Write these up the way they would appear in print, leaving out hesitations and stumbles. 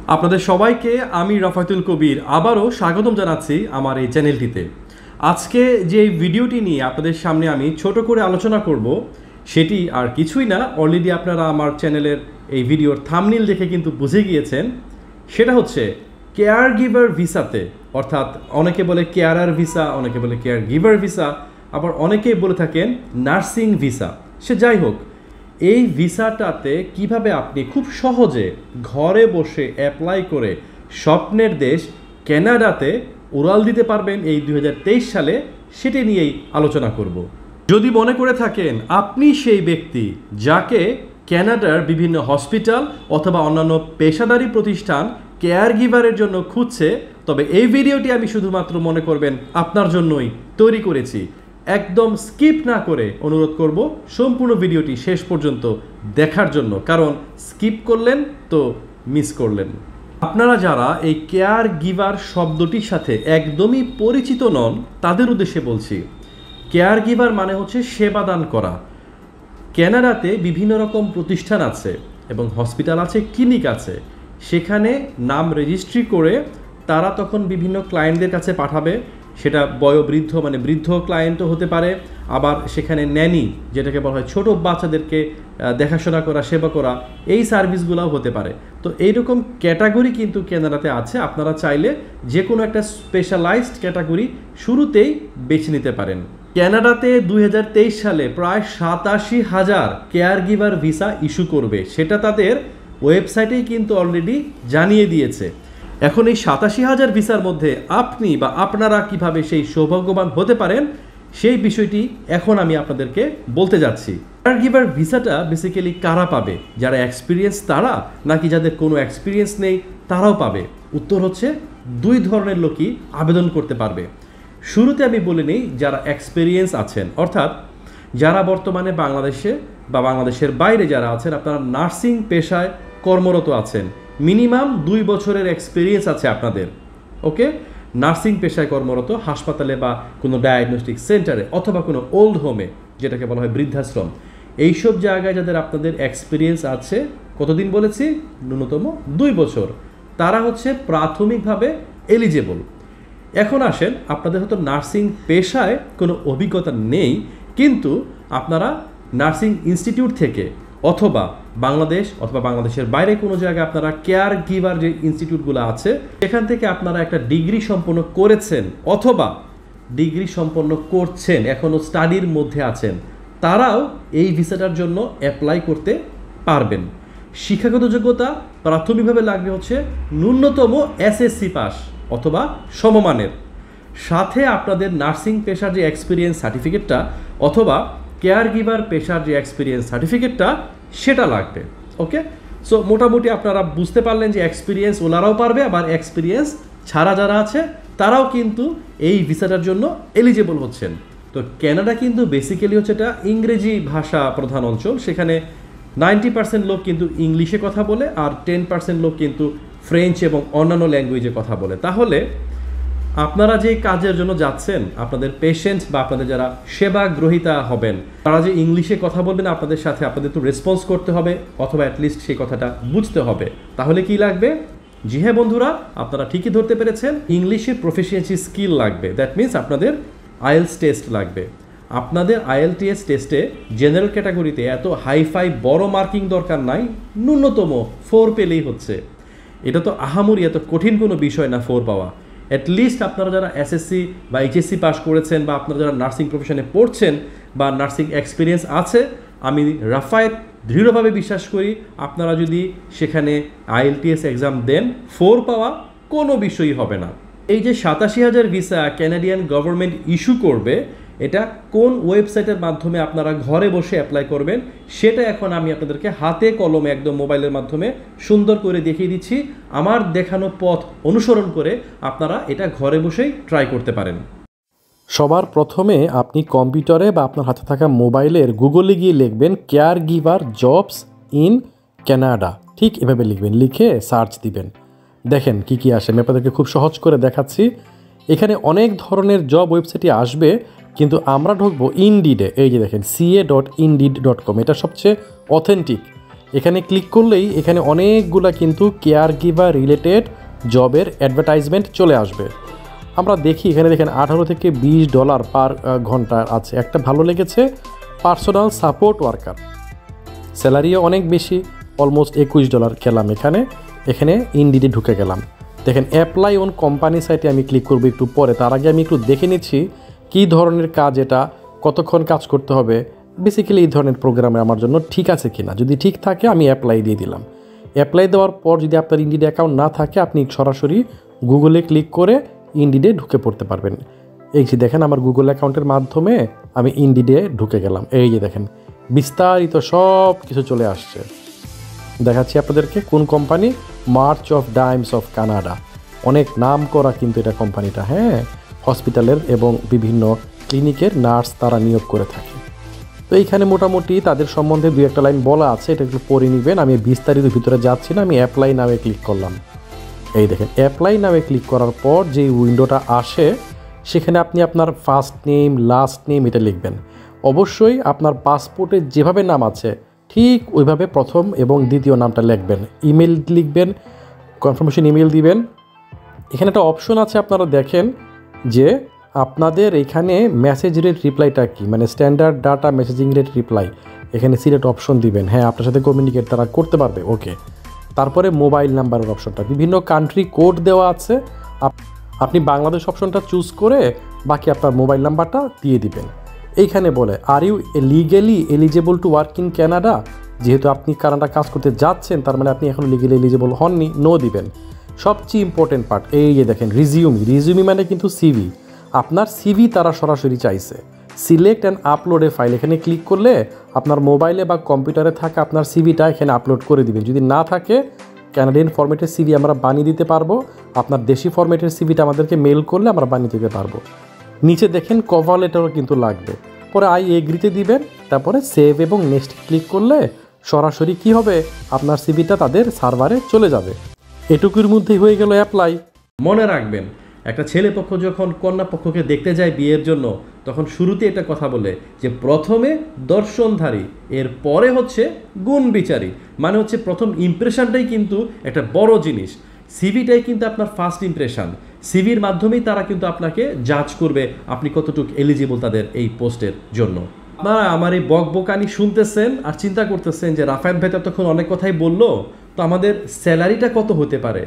আপনাদের সবাইকে আমি রাফাতুল কবির আবারও স্বাগতম জানাচ্ছি আমার এই চ্যানেলটিতে। আজকে যে ভিডিওটি নিয়ে আপনাদের সামনে আমি ছোট করে আলোচনা করব সেটি আর কিছুই না, অলরেডি আপনারা আমার চ্যানেলের এই ভিডিওর থাম্বনেইল দেখে কিন্তু বুঝে গিয়েছেন। সেটা হচ্ছে কেয়ার গিভার ভিসাতে, অর্থাৎ অনেকে বলে কেয়ারার ভিসা, অনেকে বলে কেয়ার গিভার ভিসা, আবার অনেকেই বলে থাকেন নার্সিং ভিসা। সে যাই হোক, এই ভিসাটাতে কিভাবে আপনি খুব সহজে ঘরে বসে অ্যাপ্লাই করে স্বপ্নের দেশ কানাডাতে উড়াল দিতে পারবেন এই 2023 সালে, সেটি নিয়েই আলোচনা করব। যদি মনে করে থাকেন আপনি সেই ব্যক্তি যাকে কানাডার বিভিন্ন হসপিটাল অথবা অন্যান্য পেশাদারি প্রতিষ্ঠান কেয়ার গিভারের জন্য খুঁজছে, তবে এই ভিডিওটি আমি শুধুমাত্র মনে করবেন আপনার জন্যই তৈরি করেছি। একদম স্কিপ না করে অনুরোধ করব সম্পূর্ণ ভিডিওটি শেষ পর্যন্ত দেখার জন্য, কারণ স্কিপ করলেন তো মিস করলেন। আপনারা যারা এই কেয়ার গিভার শব্দটির সাথে একদমই পরিচিত নন তাদের উদ্দেশ্যে বলছি, কেয়ার গিভার মানে হচ্ছে সেবাদান করা। কানাডাতে বিভিন্ন রকম প্রতিষ্ঠান আছে এবং হসপিটাল আছে, ক্লিনিক আছে, সেখানে নাম রেজিস্ট্রি করে তারা তখন বিভিন্ন ক্লায়েন্টদের কাছে পাঠাবে। সেটা বয়োবৃদ্ধ মানে বৃদ্ধ ক্লায়েন্টও হতে পারে, আবার সেখানে ন্যানি যেটাকে বলা হয় ছোটো বাচ্চাদেরকে দেখাশোনা করা, সেবা করা, এই সার্ভিসগুলোও হতে পারে। তো এইরকম ক্যাটাগরি কিন্তু কানাডাতে আছে। আপনারা চাইলে যে কোনো একটা স্পেশালাইজড ক্যাটাগরি শুরুতেই বেছে নিতে পারেন। কানাডাতে 2023 সালে প্রায় 87,000 কেয়ার গিভার ভিসা ইস্যু করবে, সেটা তাদের ওয়েবসাইটেই কিন্তু অলরেডি জানিয়ে দিয়েছে। এখন এই 87,000 ভিসার মধ্যে আপনি বা আপনারা কিভাবে সেই সৌভাগ্যবান হতে পারেন সেই বিষয়টি এখন আমি আপনাদেরকে বলতে যাচ্ছি। কেয়ার গিভার ভিসাটা বেসিক্যালি কারা পাবে? যারা এক্সপিরিয়েন্স তারা, নাকি যাদের কোনো এক্সপিরিয়েন্স নেই তারাও পাবে? উত্তর হচ্ছে দুই ধরনের লোকই আবেদন করতে পারবে। শুরুতে আমি বলে নিই, যারা এক্সপিরিয়েন্স আছেন, অর্থাৎ যারা বর্তমানে বাংলাদেশে বা বাংলাদেশের বাইরে যারা আছেন, আপনারা নার্সিং পেশায় কর্মরত আছেন, মিনিমাম 2 বছরের এক্সপিরিয়েন্স আছে আপনাদের। ওকে, নার্সিং পেশায় কর্মরত হাসপাতালে বা কোনো ডায়াগনস্টিক সেন্টারে অথবা কোনো ওল্ড হোমে, যেটাকে বলা হয় বৃদ্ধাশ্রম, এইসব জায়গায় যাদের আপনাদের এক্সপিরিয়েন্স আছে, কতদিন বলেছি? ন্যূনতম 2 বছর, তারা হচ্ছে প্রাথমিকভাবে এলিজেবল। এখন আসেন, আপনাদের হয়তো নার্সিং পেশায় কোনো অভিজ্ঞতা নেই, কিন্তু আপনারা নার্সিং ইনস্টিটিউট থেকে অথবা বাংলাদেশ অথবা বাংলাদেশের বাইরে কোনো জায়গায় আপনারা কেয়ার গিভার যে ইনস্টিটিউটগুলো আছে সেখান থেকে আপনারা একটা ডিগ্রি সম্পন্ন করেছেন অথবা ডিগ্রি সম্পন্ন করছেন, এখনও স্টাডির মধ্যে আছেন, তারাও এই ভিসাটার জন্য অ্যাপ্লাই করতে পারবেন। শিক্ষাগত যোগ্যতা প্রাথমিকভাবে লাগবে হচ্ছে ন্যূনতম এসএসসি পাস অথবা সমমানের, সাথে আপনাদের নার্সিং পেশার যে এক্সপিরিয়েন্স সার্টিফিকেটটা অথবা কেয়ার গিভার পেশার যে এক্সপিরিয়েন্স সার্টিফিকেটটা সেটা লাগবে। ওকে, সো মোটামুটি আপনারা বুঝতে পারলেন যে এক্সপিরিয়েন্স ওনারাও পারবে, আবার এক্সপিরিয়েন্স ছাড়া যারা আছে তারাও কিন্তু এই ভিসাটার জন্য এলিজেবল হচ্ছেন। তো কানাডা কিন্তু বেসিক্যালি হচ্ছে এটা ইংরেজি ভাষা প্রধান অঞ্চল, সেখানে 90% লোক কিন্তু ইংলিশে কথা বলে আর 10% লোক কিন্তু ফ্রেঞ্চ এবং অন্যান্য ল্যাঙ্গুয়েজে কথা বলে। তাহলে আপনারা যে কাজের জন্য যাচ্ছেন, আপনাদের পেশেন্ট বা আপনাদের যারা সেবা গ্রহীতা হবেন, তারা যে ইংলিশে কথা বলবেন আপনাদের সাথে, আপনাদের তো রেসপন্স করতে হবে অথবা অ্যাটলিস্ট সেই কথাটা বুঝতে হবে। তাহলে কি লাগবে? জি হ্যাঁ বন্ধুরা, আপনারা ঠিকই ধরতে পেরেছেন, ইংলিশে প্রফিসিয়েন্সি স্কিল লাগবে। দ্যাট মিনস আপনাদের আইএলটিএস টেস্ট লাগবে। আপনাদের আইএলটিএস টেস্টে জেনারেল ক্যাটাগরিতে এত হাইফাই বড় মার্কিং দরকার নাই, ন্যূনতম 4 পেলেই হচ্ছে। এটা তো আহামরি এত কঠিন কোনো বিষয় না 4 পাওয়া। অ্যাটলিস্ট আপনারা যারা এসএসসি বা এইচএসসি পাস করেছেন বা আপনারা যারা নার্সিং প্রফেশনে পড়ছেন বা নার্সিং এক্সপিরিয়েন্স আছে, আমি রাফায়েত দৃঢ়ভাবে বিশ্বাস করি আপনারা যদি সেখানে আইএলটিএস এক্সাম দেন, 4 পাওয়া কোনো বিষয়ই হবে না। এই যে 87,000 ভিসা ক্যানাডিয়ান গভর্নমেন্ট ইস্যু করবে, এটা কোন ওয়েবসাইটের মাধ্যমে আপনারা ঘরে বসে অ্যাপ্লাই করবেন সেটা এখন আমি আপনাদেরকে হাতে কলমে একদম মোবাইলের মাধ্যমে সুন্দর করে দেখিয়ে দিচ্ছি। আমার দেখানো পথ অনুসরণ করে আপনারা এটা ঘরে বসেই ট্রাই করতে পারেন। সবার প্রথমে আপনি কম্পিউটারে বা আপনার হাতে থাকা মোবাইলের গুগলে গিয়ে লিখবেন caregiver jobs in Canada, ঠিক এভাবে লিখবেন, লিখে সার্চ দিবেন। দেখেন কি কি আসে, আমি আপনাদেরকে খুব সহজ করে দেখাচ্ছি। এখানে অনেক ধরনের জব ওয়েবসাইটে আসবে, কিন্তু আমরা ঢুকবো ইনডিডে। এই যে দেখেন ca.indeed.com, এটা সবচেয়ে অথেন্টিক। এখানে ক্লিক করলেই এখানে অনেকগুলা কিন্তু কেয়ার গিভার রিলেটেড জবের অ্যাডভার্টাইজমেন্ট চলে আসবে। আমরা দেখি এখানে দেখেন $18 থেকে $20 পার ঘন্টা আছে। একটা ভালো লেগেছে, পার্সোনাল সাপোর্ট ওয়ার্কার, স্যালারিও অনেক বেশি, অলমোস্ট $21 খেলাম। এখানে ইনডিডে ঢুকে গেলাম। দেখেন অ্যাপ্লাই অন কোম্পানি সাইটে আমি ক্লিক করবো একটু পরে। তার আগে আমি একটু দেখে নিচ্ছি কী ধরনের কাজ এটা, কতক্ষণ কাজ করতে হবে, বেসিক্যালি এই ধরনের প্রোগ্রামে আমার জন্য ঠিক আছে কি না। যদি ঠিক থাকে আমি অ্যাপ্লাই দিয়ে দিলাম। অ্যাপ্লাই দেওয়ার পর যদি আপনার ইনডিড অ্যাকাউন্ট না থাকে আপনি সরাসরি গুগলে ক্লিক করে ইনডিডে ঢুকে পড়তে পারবেন। এই যে দেখেন আমার গুগল অ্যাকাউন্টের মাধ্যমে আমি ইনডিডে ঢুকে গেলাম। এই যে দেখেন বিস্তারিত সব কিছু চলে আসছে। দেখাচ্ছি আপনাদেরকে কোন company, March of Dimes of Canada. অনেক নাম করা কিন্তু এটা কোম্পানিটা, হ্যাঁ, হসপিটালের এবং বিভিন্ন ক্লিনিকের নার্স তারা নিয়োগ করে থাকে। তো এইখানে মোটামুটি তাদের সম্বন্ধে 2-1 লাইন বলা আছে, এটা একটু পড়ে নেবেন। আমি বিস্তারিত ভিতরে যাচ্ছি না, আমি অ্যাপ্লাই নামে ক্লিক করলাম। এই দেখেন অ্যাপ্লাই নামে ক্লিক করার পর যে উইন্ডোটা আসে সেখানে আপনি আপনার ফার্স্ট নেম, লাস্ট নেম এটা লিখবেন। অবশ্যই আপনার পাসপোর্টে যেভাবে নাম আছে ঠিক ওইভাবে প্রথম এবং দ্বিতীয় নামটা লিখবেন। ইমেল লিখবেন, কনফার্মেশন ইমেল দিবেন। এখানে একটা অপশন আছে, আপনারা দেখেন যে আপনাদের এখানে মেসেজ রেট রিপ্লাইটা কি, মানে standard data messaging rate reply, এখানে সিলেক্ট অপশন দিবেন। হ্যাঁ, আপনার সাথে কমিউনিকেট তারা করতে পারবে, ওকে। তারপরে মোবাইল নাম্বারের অপশনটা, বিভিন্ন কান্ট্রি কোড দেওয়া আছে, আপনি বাংলাদেশ অপশনটা চুজ করে বাকি আপনার মোবাইল নাম্বারটা দিয়ে দিবেন। এইখানে বলে are you legally eligible to work in Canada, যেহেতু আপনি কানাডা কাজ করতে যাচ্ছেন তার মানে আপনি এখন লিগেলি এলিজেবল হননি, নো দিবেন। সবচেয়ে ইম্পর্টেন্ট পার্ট এই যে দেখেন রিজিউমি মানে কিন্তু সিভি, আপনার সিভি তারা সরাসরি চাইছে। Select and upload a file, এখানে ক্লিক করলে আপনার মোবাইলে বা কম্পিউটারে থাকা আপনার সিভিটা এখানে আপলোড করে দিবেন। যদি না থাকে ক্যানাডিয়ান ফরম্যাটের সিভি আমরা বানিয়ে দিতে পারবো, আপনার দেশি ফরম্যাটের সিভিটা আমাদেরকে মেল করলে আমরা বানিয়ে দিতে পারবো। নিচে দেখেন কভার লেটারও কিন্তু লাগবে। পরে আই এগ্রিতে দিবেন, তারপরে সেভ এবং নেক্সট ক্লিক করলে সরাসরি কি হবে, আপনার সিভিটা তাদের সার্ভারে চলে যাবে। এটুকুর মধ্যেই হয়ে গেল অ্যাপ্লাই। মনে রাখবেন, একটা ছেলে পক্ষ যখন কন্যা পক্ষকে দেখতে যায় বিয়ের জন্য, তখন শুরুতে এটা কথা বলে যে প্রথমে দর্শনধারী, এর পরে হচ্ছে গুণ বিচারী। মানে হচ্ছে প্রথম ইমপ্রেশনটাই কিন্তু একটা বড় জিনিস। সিভিটাই কিন্তু আপনার ফার্স্ট ইমপ্রেশন। সিভির মাধ্যমেই তারা কিন্তু আপনাকে জাজ করবে আপনি কতটুকু এলিজিবল তাদের এই পোস্টের জন্য। আপনারা আমার এই বকবকানি শুনতেছেন আর চিন্তা করতেছেন যে রাফায়েত ভাই তখন অনেক কথাই বললো, তো আমাদের স্যালারিটা কত হতে পারে?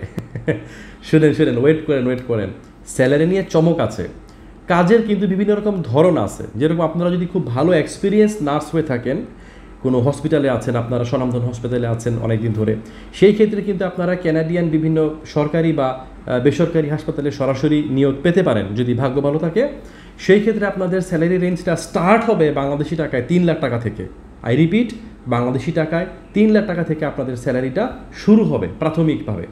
শুনেন, ওয়েট করেন। স্যালারি নিয়ে চমক আছে। কাজের কিন্তু বিভিন্ন রকম ধরন আছে। যেরকম আপনারা যদি খুব ভালো এক্সপিরিয়েন্স নার্স হয়ে থাকেন, কোনো হসপিটালে আছেন, আপনারা স্বনামধন্য হসপিটালে আছেন অনেক দিন ধরে, সেই ক্ষেত্রে কিন্তু আপনারা ক্যানাডিয়ান বিভিন্ন সরকারি বা বেসরকারি হাসপাতালে সরাসরি নিয়োগ পেতে পারেন যদি ভাগ্য ভালো থাকে। সেই ক্ষেত্রে আপনাদের স্যালারি রেঞ্জটা স্টার্ট হবে বাংলাদেশি টাকায় 3 লাখ টাকা থেকে। আই রিপিট, বাংলাদেশি টাকায় 3 লাখ টাকা থেকে আপনাদের স্যালারিটা শুরু হবে প্রাথমিকভাবে।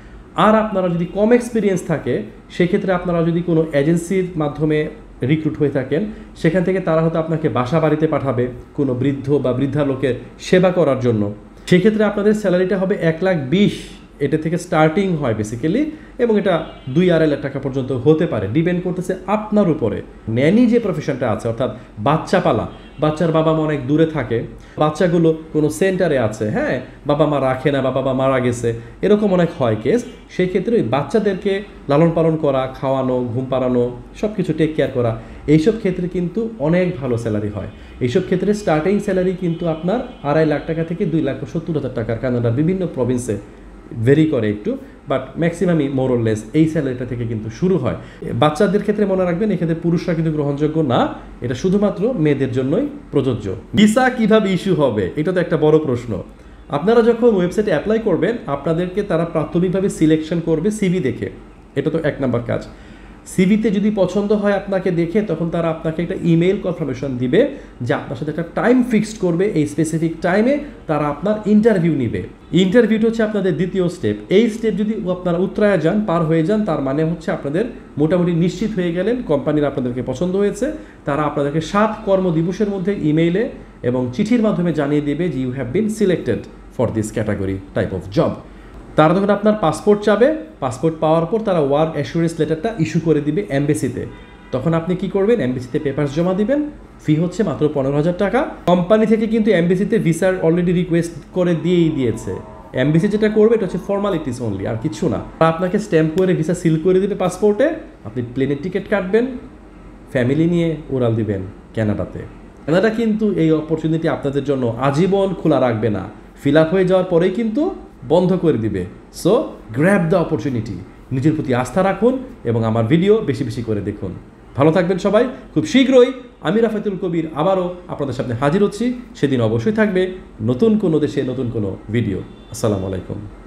আর আপনারা যদি কম এক্সপিরিয়েন্স থাকে, সেক্ষেত্রে আপনারা যদি কোনো এজেন্সির মাধ্যমে রিক্রুট হয়ে থাকেন, সেখান থেকে তারা হয়তো আপনাকে বাসা বাড়িতে পাঠাবে কোনো বৃদ্ধ বা বৃদ্ধা লোকের সেবা করার জন্য। সেক্ষেত্রে আপনাদের স্যালারিটা হবে 1,20,000, এটা থেকে স্টার্টিং হয় বেসিক্যালি, এবং এটা 2-2.5 লাখ টাকা পর্যন্ত হতে পারে, ডিপেন্ড করতেছে আপনার উপরে। ন্যানি যে প্রফেশনটা আছে, অর্থাৎ বাচ্চা পালা, বাচ্চার বাবা মা অনেক দূরে থাকে, বাচ্চাগুলো কোনো সেন্টারে আছে, হ্যাঁ, বাবা মা রাখে না বা বাবা মারা গেছে, এরকম অনেক হয় কেস। সেই ক্ষেত্রে ওই বাচ্চাদেরকে লালন পালন করা, খাওয়ানো, ঘুম পাড়ানো, সব কিছু টেক কেয়ার করা, এইসব ক্ষেত্রে কিন্তু অনেক ভালো স্যালারি হয়। এইসব ক্ষেত্রে স্টার্টিং স্যালারি কিন্তু আপনার 2.5 লাখ টাকা থেকে 2,70,000 টাকার কানাডার বিভিন্ন প্রভিন্সে ভেরি করে একটু, বাট ম্যাক্সিমামই মোরলেস এই স্যালারিটা থেকে কিন্তু শুরু হয়। বাচ্চাদের ক্ষেত্রে মনে রাখবেন, এক্ষেত্রে পুরুষরা কিন্তু গ্রহণযোগ্য না, এটা শুধুমাত্র মেয়েদের জন্যই প্রযোজ্য। ভিসা কিভাবে ইস্যু হবে, এটা তো একটা বড় প্রশ্ন। আপনারা যখন ওয়েবসাইটে অ্যাপ্লাই করবেন, আপনাদেরকে তারা প্রাথমিকভাবে সিলেকশন করবে সিভি দেখে, এটা তো 1 নাম্বার কাজ। সিভিতে যদি পছন্দ হয় আপনাকে দেখে, তখন তারা আপনাকে একটা ইমেল কনফার্মেশন দিবে যে আপনার সাথে একটা টাইম ফিক্সড করবে, এই স্পেসিফিক টাইমে তারা আপনার ইন্টারভিউ নিবে। ইন্টারভিউটা হচ্ছে আপনাদের দ্বিতীয় স্টেপ। এই স্টেপ যদি আপনারা উত্তরায় যান, পার হয়ে যান, তার মানে হচ্ছে আপনাদের মোটামুটি নিশ্চিত হয়ে গেলেন, কোম্পানির আপনাদেরকে পছন্দ হয়েছে। তারা আপনাদেরকে 7 কর্মদিবসের মধ্যে ইমেইলে এবং চিঠির মাধ্যমে জানিয়ে দেবে যে you have been selected for this category type of job. তারা তখন আপনার পাসপোর্ট চাবে, পাসপোর্ট পাওয়ার পর তারা ওয়ার্ক অ্যাসুরেন্স লেটারটা ইস্যু করে দিবে এমবেসিতে। তখন আপনি কি করবেন, এমবিসিতে পেপারস জমা দিবেন, ফি হচ্ছে মাত্র 15,000 টাকা। কোম্পানি থেকে কিন্তু এমবিসিতে ভিসার অলরেডি রিকোয়েস্ট করে দিয়েছে। এমবিসি যেটা করবে এটা হচ্ছে ফর্মালিটিস অনলি, আর কিছু না। আপনাকে স্ট্যাম্প করে ভিসা সিল করে দিবে পাসপোর্টে, আপনি প্লেনের টিকিট কাটবেন, ফ্যামিলি নিয়ে উড়াল দিবেন ক্যানাডাতে। ক্যানাডা কিন্তু এই অপরচুনিটি আপনাদের জন্য আজীবন খোলা রাখবে না, ফিল আপ হয়ে যাওয়ার পরেই কিন্তু বন্ধ করে দিবে। সো গ্র্যাব দ্য অপরচুনিটি, নিজের প্রতি আস্থা রাখুন এবং আমার ভিডিও বেশি বেশি করে দেখুন। ভালো থাকবেন সবাই। খুব শীঘ্রই আমি রাফায়েতুল কবির আবারও আপনাদের সামনে হাজির হচ্ছি। সেদিন অবশ্যই থাকবে নতুন কোনো দেশে নতুন কোনো ভিডিও। আসসালামু আলাইকুম।